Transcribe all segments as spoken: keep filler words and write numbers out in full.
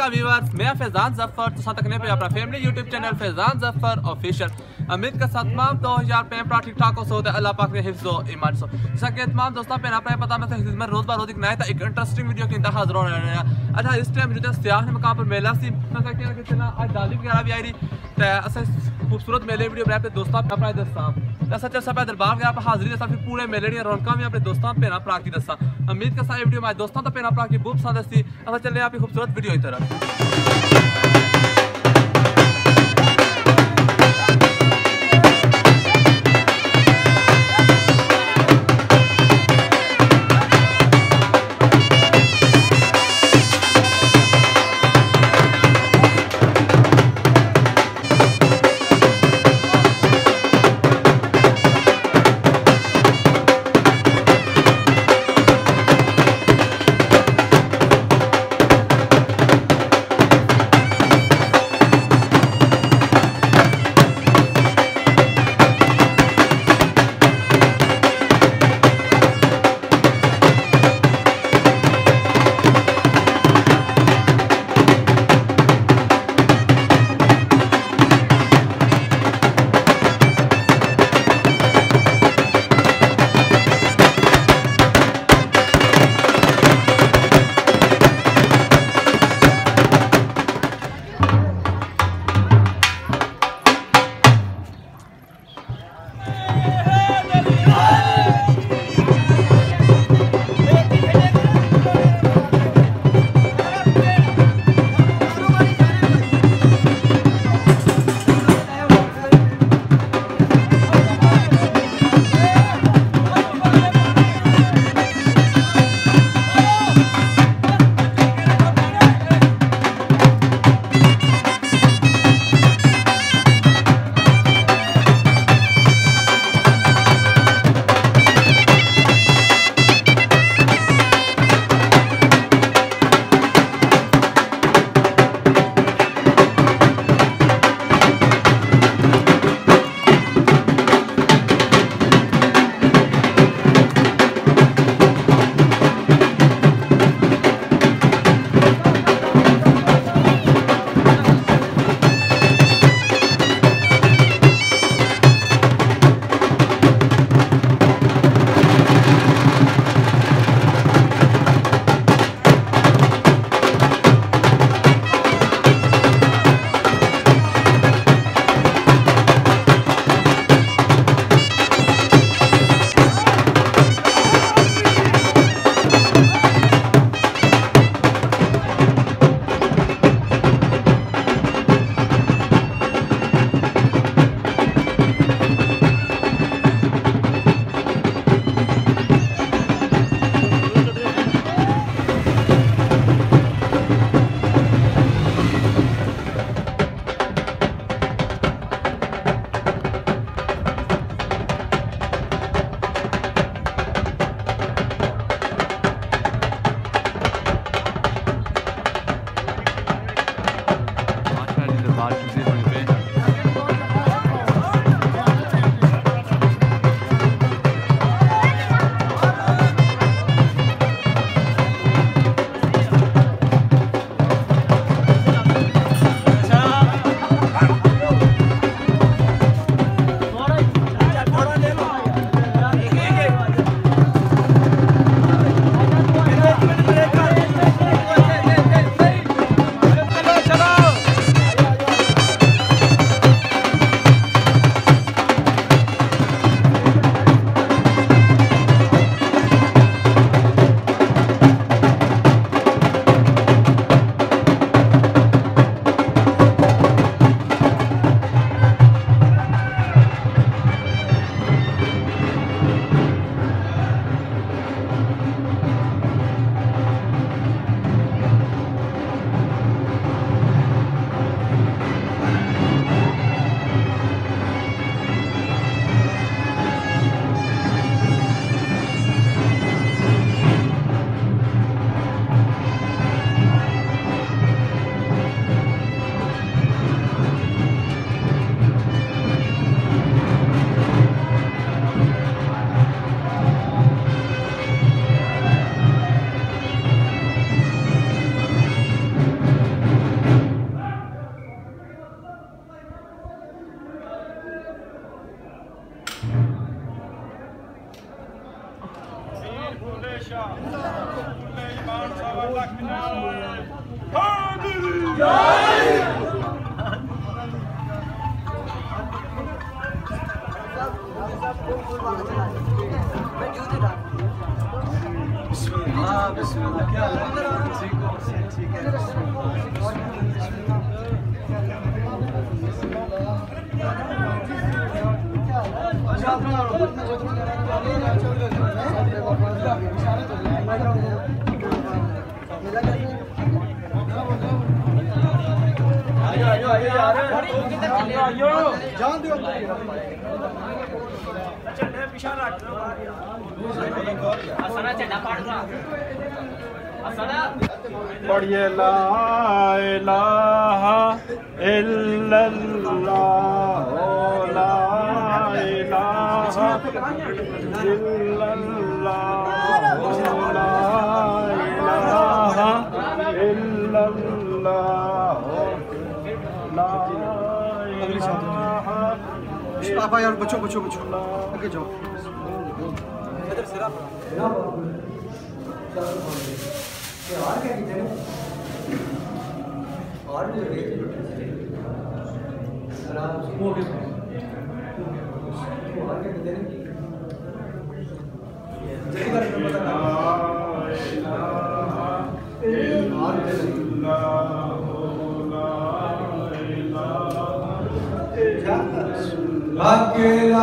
Viewers, मैं फैजान जफर तो तकने पे अपना family YouTube channel Faizan Zafar official उम्मीद का साथ तमाम दो हजार पे परा ठीक ठाक हो सो अल्लाह पाक ने हिफ्ज़ो ईमान सो जैसा कि तमाम दोस्तों पे अपना पता मैं में रोज बार रोज एक नया एक इंटरेस्टिंग वीडियो के अंदर हाजिर होने रहा है। अच्छा इस टाइम जो सियाख ने मकाम पर मेला सी कि चला आज दाली वगैरह भी आई रही तो अस खूबसूरत मेले वीडियो बनाए अपने दोस्तों अपना इधर साहब ऐसा चल सब दरबार वगैरह पर हाजिरी दसा फिर पूरे मेले दी रौनक भी अपने दोस्तों पेना परा की दसा उम्मीद का सारी वीडियो हमारे दोस्तों तो पेना परा की बहुत पसंद सी असा चले आप खूबसूरत वीडियो की तरफ। पढ़िए ला इलाहा इल्लल्लाह ला इलाहा इल्लल्लाह ला इलाहा इल्लल्लाह ला इलाहा। पापा यार बच्चों बच्चों बच्चों आगे जाओ। और क्या कहते हैं और भी और क्या कहते हैं अकेला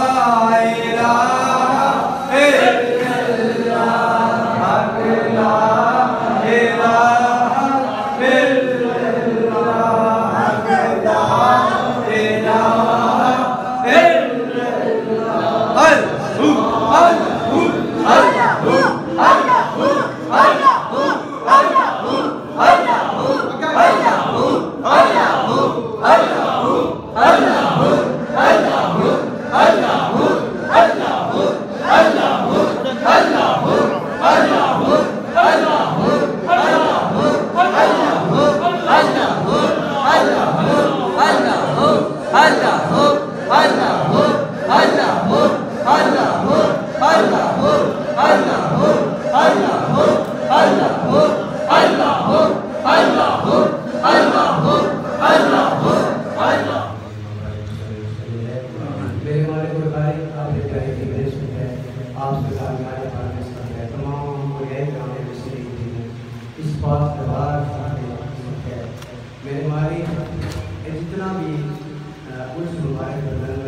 मेरे मारी जितना भी उर्स मुबारक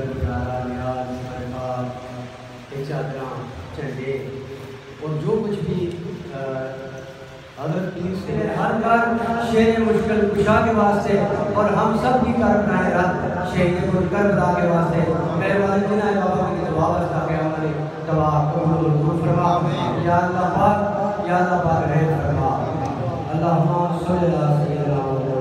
चादरा झंडे और जो कुछ भी हज़रत पीर से हर बार शेर मुश्किल कुशा के वास्ते और हम सब भी कर बनाए रात शेर मुश्किल बता के वास्ते मेरे वाले जिन्हें बाबा की दुआ बता के हमारे दवा कबूल फरमा या अल्लाह पाक या अल्लाह पाक रहम फरमा अल्लाहुम्मा सल्ली अला सय्यिदना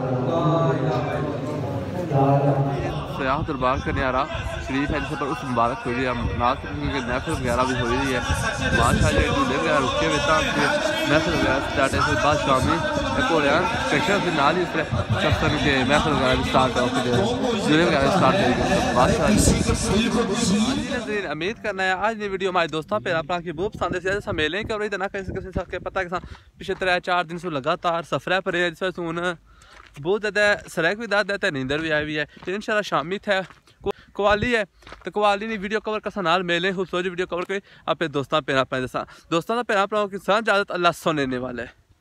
सियाख दरबार खनियारा शरीफ है जिस पर उस मुबारक हो रही है महफिल वगैरह भी हो रही है माशाअल्लाह झूले वगैरह रुके हुए महफिल वगैरह स्टार्ट है बाद शामी एक हो रहा सेक्शन के नाल ही शख्सन के महफिल वगैरह भी स्टार्ट हो झूले वगैरह स्टार्ट करेंगे माशाअल्लाह। उम्मीद करना है आज ये वीडियो हमारे दोस्तों पे अपना की बहुत पसंद है ऐसा मेले कर रही ना कैसे कैसे पता कि पिछले त्रै चार दिन से लगातार सफर पर है जिस हूँ बहुत ज़्यादा सरक भी दस देता है नींदर भी आई हुई है तो इंशाल्लाह शामी थे कवाली है तो कवाली ने वीडियो कवर का नाल मेले खूबसूरत वीडियो कवर कर अपने दोस्तों पे अपने दोस्तों का पैरा भराओ कि इजाजत अल्लाह सुनने वाले।